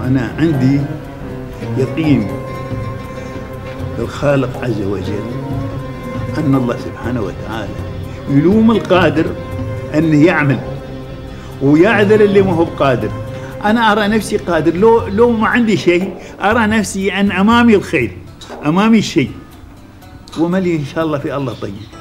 أنا عندي يقين الخالق عز وجل أن الله سبحانه وتعالى يلوم القادر أنه يعمل ويعذر اللي ما هو بقادر. أنا أرى نفسي قادر، لو ما عندي شيء أرى نفسي أن أمامي الخير، أمامي الشيء، وملي إن شاء الله في الله طيب.